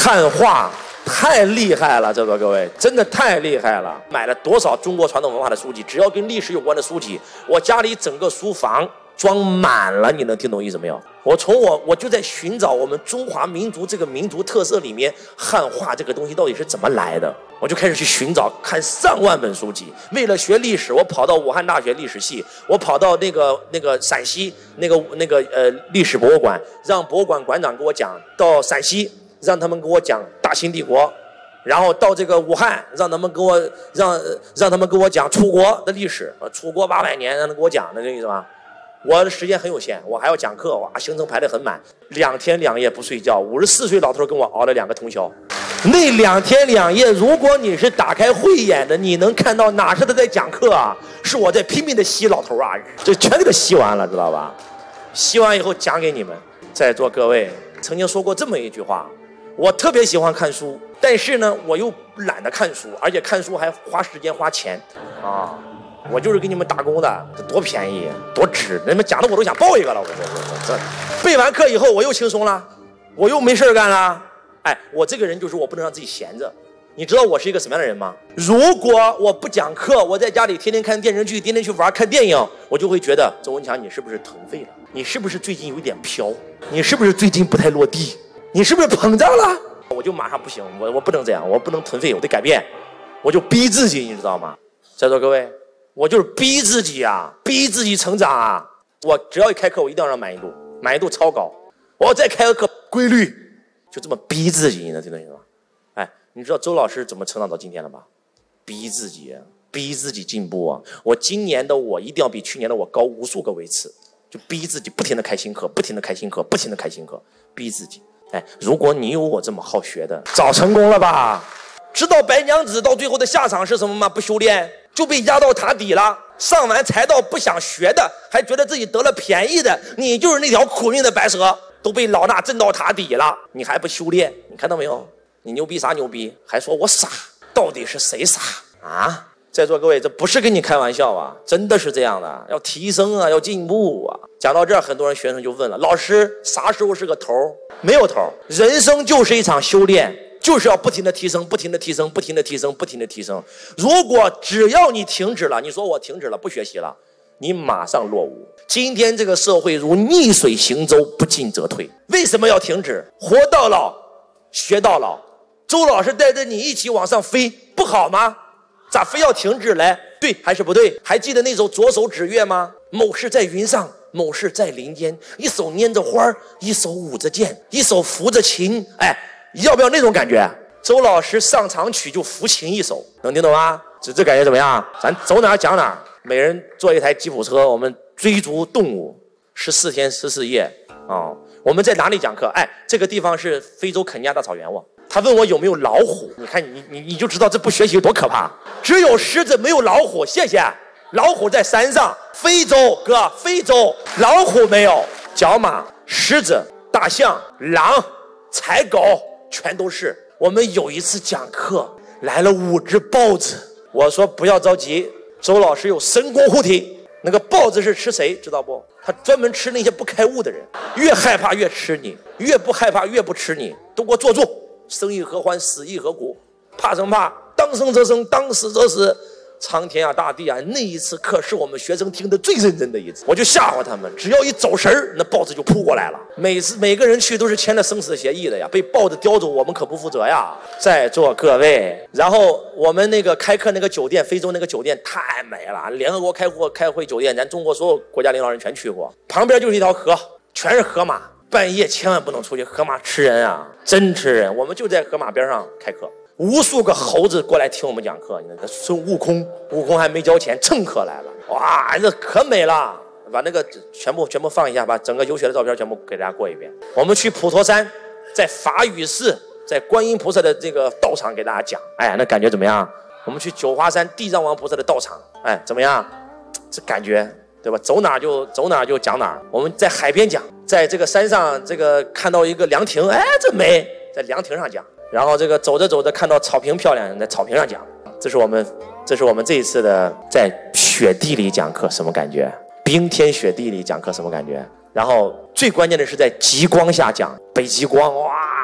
汉画太厉害了，这个各位真的太厉害了！买了多少中国传统文化的书籍？只要跟历史有关的书籍，我家里整个书房装满了。你能听懂意思没有？我就在寻找我们中华民族这个民族特色里面汉画这个东西到底是怎么来的。我就开始去寻找，看上万本书籍。为了学历史，我跑到武汉大学历史系，我跑到那个陕西历史博物馆，让博物馆馆长给我讲；到陕西，让他们给我讲大清帝国。然后到这个武汉，让他们给我讲楚国的历史，楚国800年，让他给我讲，那个意思吧？我的时间很有限，我还要讲课，哇，行程排得很满，2天2夜不睡觉，54岁老头跟我熬了2个通宵。那2天2夜，如果你是打开慧眼的，你能看到哪是他在讲课啊？是我在拼命的吸老头啊，这全给他吸完了，知道吧？吸完以后讲给你们，在座各位曾经说过这么一句话：我特别喜欢看书，但是呢，我又懒得看书，而且看书还花时间花钱啊。我就是给你们打工的，这多便宜，多值！你们讲的我都想报一个了。我这背完课以后，我又轻松了，我又没事干了。哎，我这个人就是我不能让自己闲着。你知道我是一个什么样的人吗？如果我不讲课，我在家里天天看电视剧，天天去玩看电影，我就会觉得周文强，你是不是腾飞了？你是不是最近有一点飘？你是不是最近不太落地？你是不是膨胀了？我就马上不行，我不能这样，我不能腾飞，我得改变，我就逼自己，你知道吗？在座各位。我就是逼自己啊，逼自己成长啊！我只要一开课，我一定要让满意度超高。我要再开个课，规律，就这么逼自己，你能听懂意思吗？哎，你知道周老师怎么成长到今天了吧？逼自己，逼自己进步啊！我今年的我一定要比去年的我高无数个位次，就逼自己不停的开新课，不停的开新课，不停的开新课，逼自己。哎，如果你有我这么好学的，早成功了吧？知道白娘子到最后的下场是什么吗？不修炼就被压到塔底了，上完财道不想学的，还觉得自己得了便宜的，你就是那条苦命的白蛇，都被老衲震到塔底了，你还不修炼？你看到没有？你牛逼啥牛逼？还说我傻？到底是谁傻啊？在座各位，这不是跟你开玩笑啊，真的是这样的，要提升啊，要进步啊。讲到这儿，很多人学生就问了，老师啥时候是个头？没有头，人生就是一场修炼。就是要不停的提升，不停的提升，不停的提升，不停的提升。如果只要你停止了，你说我停止了，不学习了，你马上落伍。今天这个社会如逆水行舟，不进则退。为什么要停止？活到老，学到老。周老师带着你一起往上飞，不好吗？咋非要停止来？对还是不对？还记得那首《左手指月》吗？某事在云上，某事在林间，一手拈着花，一手舞着剑，一手扶着琴。哎。要不要那种感觉？周老师上场曲就抚琴一首，能听懂吗？这感觉怎么样？咱走哪儿讲哪儿，每人坐一台吉普车，我们追逐动物14天14夜啊！我们在哪里讲课？哎，这个地方是非洲肯尼亚大草原哦。他问我有没有老虎，你看你就知道这不学习有多可怕。只有狮子没有老虎，谢谢。老虎在山上，非洲哥，非洲老虎没有，角马、狮子、大象、狼、豺狗。全都是。我们有一次讲课来了5只豹子，我说不要着急，周老师有神功护体。那个豹子是吃谁知道不？他专门吃那些不开悟的人，越害怕越吃你，越不害怕越不吃你。都给我坐住，生亦何欢，死亦何苦？怕什么怕？当生则生，当死则死。苍天啊，大地啊！那一次课是我们学生听得最认真的一次，我就吓唬他们，只要一走神儿，那豹子就扑过来了。每个人去都是签了生死协议的呀，被豹子叼走，我们可不负责呀。在座各位，然后我们那个开课那个酒店，非洲那个酒店太美了，联合国开会酒店，咱中国所有国家领导人全去过，旁边就是一条河，全是河马，半夜千万不能出去，河马吃人啊，真吃人。我们就在河马边上开课。无数个猴子过来听我们讲课，你看孙悟空还没交钱，蹭课来了，哇，这可美了！把那个全部放一下，把整个游学的照片全部给大家过一遍。我们去普陀山，在法雨寺，在观音菩萨的这个道场给大家讲，哎，那感觉怎么样？我们去九华山地藏王菩萨的道场，哎，怎么样？这感觉对吧？走哪就讲哪儿。我们在海边讲，在这个山上这个看到一个凉亭，哎，这美，在凉亭上讲。然后这个走着走着看到草坪漂亮，在草坪上讲。这是我们这一次的在雪地里讲课什么感觉？冰天雪地里讲课什么感觉？然后最关键的是在极光下讲，北极光，哇，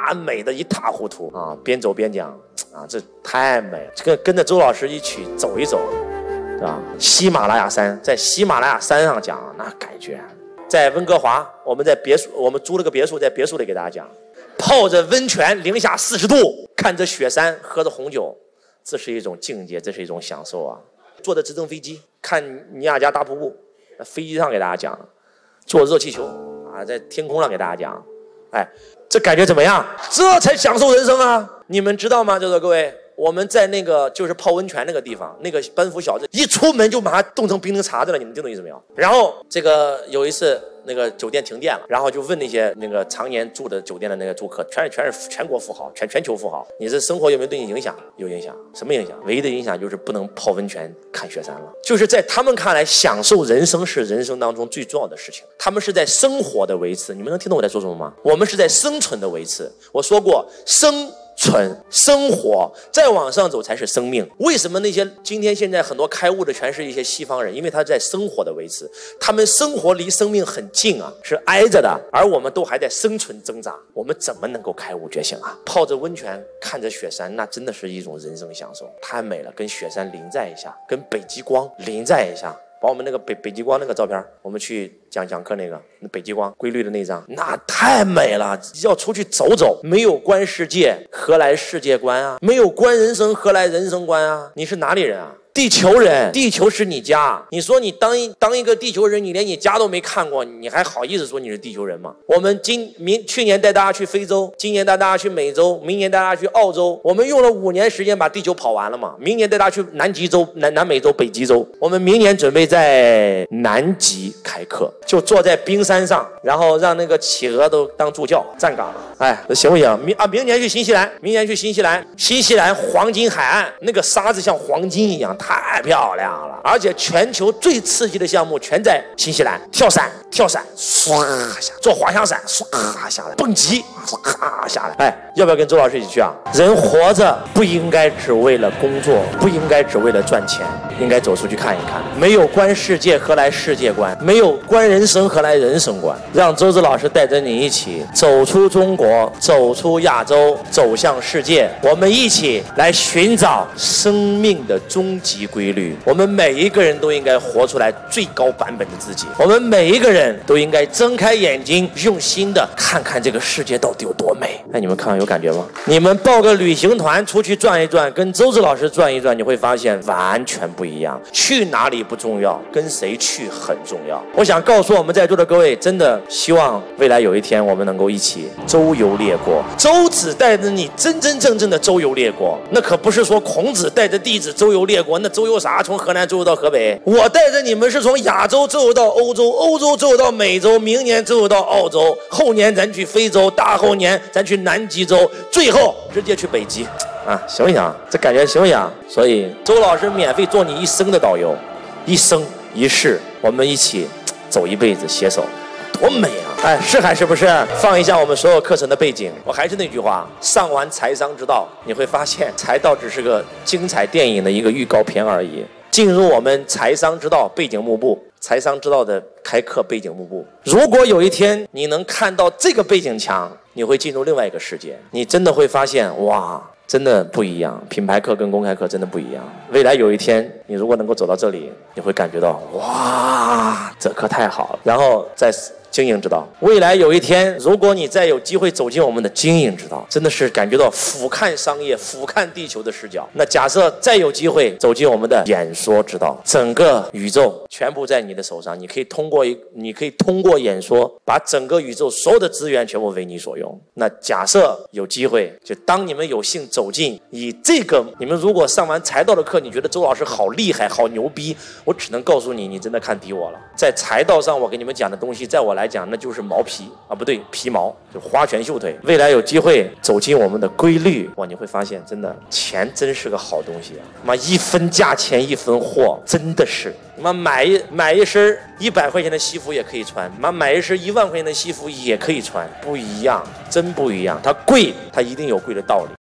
哇，美得一塌糊涂啊！边走边讲啊，这太美了。跟着周老师一起走一走，是吧？喜马拉雅山，在喜马拉雅山上讲，那感觉。在温哥华，我们在别墅，我们租了个别墅，在别墅里给大家讲，泡着温泉，零下40度，看着雪山，喝着红酒，这是一种境界，这是一种享受啊！坐着直升飞机看尼亚加大瀑布，在飞机上给大家讲，坐热气球啊，在天空上给大家讲，哎，这感觉怎么样？这才享受人生啊！你们知道吗？就是各位，我们在那个就是泡温泉那个地方，那个班夫小镇，一出门就马上冻成冰凌碴子了，你们听懂意思没有？然后这个有一次那个酒店停电了，然后就问那些那个常年住的酒店的那个住客，全是全国富豪，全球富豪，你这生活有没有对你影响？有影响，什么影响？唯一的影响就是不能泡温泉看雪山了。就是在他们看来，享受人生是人生当中最重要的事情，他们是在生活的维持。你们能听懂我在说什么吗？我们是在生存的维持。我说过，生活再往上走才是生命。为什么那些今天现在很多开悟的全是一些西方人？因为他在生活的维持，他们生活离生命很近啊，是挨着的，而我们都还在生存挣扎，我们怎么能够开悟觉醒啊？泡着温泉看着雪山，那真的是一种人生享受，太美了。跟雪山临在一下，跟北极光临在一下，把我们那个北极光那个照片，我们去讲课那个北极光规律的那张，那太美了。要出去走走，没有观世界，何来世界观啊？没有观人生，何来人生观啊？你是哪里人啊？地球人，地球是你家。你说你当一个地球人，你连你家都没看过，你还好意思说你是地球人吗？我们去年带大家去非洲，今年带大家去美洲，明年带大家去澳洲，我们用了5年时间把地球跑完了嘛。明年带大家去南极洲、南美洲、北极洲，我们明年准备在南极开课，就坐在冰山上，然后让那个企鹅都当助教站岗。哎，这行不行？明年去新西兰，新西兰黄金海岸，那个沙子像黄金一样，太漂亮了。而且全球最刺激的项目全在新西兰，跳伞，唰下，坐滑翔伞，唰下来，蹦极，唰下来。哎，要不要跟周老师一起去啊？人活着不应该只为了工作，不应该只为了赚钱，应该走出去看一看。没有观世界，何来世界观？没有观人生，何来人生观？让周子老师带着你一起走出中国，走出亚洲，走向世界。我们一起来寻找生命的终极规律。我们每一个人都应该活出来最高版本的自己。我们每一个人都应该睁开眼睛，用心的看看这个世界到底有多美。哎，你们看有感觉吗？你们报个旅行团出去转一转，跟周子老师转一转，你会发现完全不一样。去哪里不重要，跟谁去很重要。我想告诉我们在座的各位，真的希望未来有一天我们能够一起周游列国。周子带着你真正的周游列国，那可不是说孔子带着弟子周游列国，那周游啥？从河南周游到河北。我带着你们是从亚洲周游到欧洲，欧洲周游到美洲，明年周游到澳洲，后年咱去非洲，大后年咱去南极洲，最后直接去北极啊，行不行？这感觉行不行？所以周老师免费做你一生的导游，一生一世，我们一起走一辈子，携手，多美啊！哎，是还是不是？放一下我们所有课程的背景。我还是那句话，上完财商之道，你会发现财道只是个精彩电影的一个预告片而已。进入我们财商之道背景幕布，财商之道的开课背景幕布。如果有一天你能看到这个背景墙，你会进入另外一个世界，你真的会发现，哇，真的不一样。品牌课跟公开课真的不一样。未来有一天，你如果能够走到这里，你会感觉到，哇，这课太好了。然后再经营之道。未来有一天，如果你再有机会走进我们的经营之道，真的是感觉到俯瞰商业、俯瞰地球的视角。那假设再有机会走进我们的演说之道，整个宇宙全部在你的手上，你可以通过演说，把整个宇宙所有的资源全部为你所用。那假设有机会，就当你们有幸走进，以这个，你们如果上完财道的课，你觉得周老师好厉害、好牛逼，我只能告诉你，你真的看低我了。在财道上，我给你们讲的东西，在我来讲，那就是毛皮啊，不对，皮毛，就花拳绣腿。未来有机会走进我们的规律，哇，你会发现，真的钱真是个好东西啊！妈，一分价钱一分货，真的是。妈，买一身100块钱的西服也可以穿，妈买一身1万块钱的西服也可以穿，不一样，真不一样。它贵，它一定有贵的道理。